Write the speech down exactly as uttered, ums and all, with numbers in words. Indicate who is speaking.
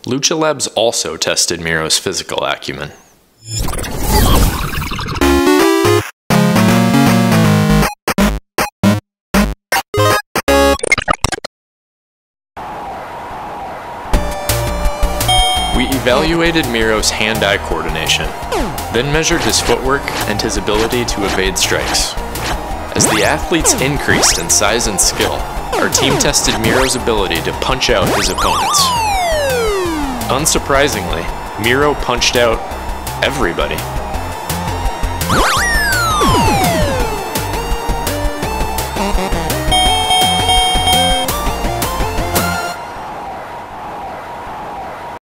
Speaker 1: Lucha Labs also tested Miro's physical acumen. We evaluated Miro's hand-eye coordination, then measured his footwork and his ability to evade strikes. As the athletes increased in size and skill, our team tested Miro's ability to punch out his opponents. Unsurprisingly, Miro punched out everybody.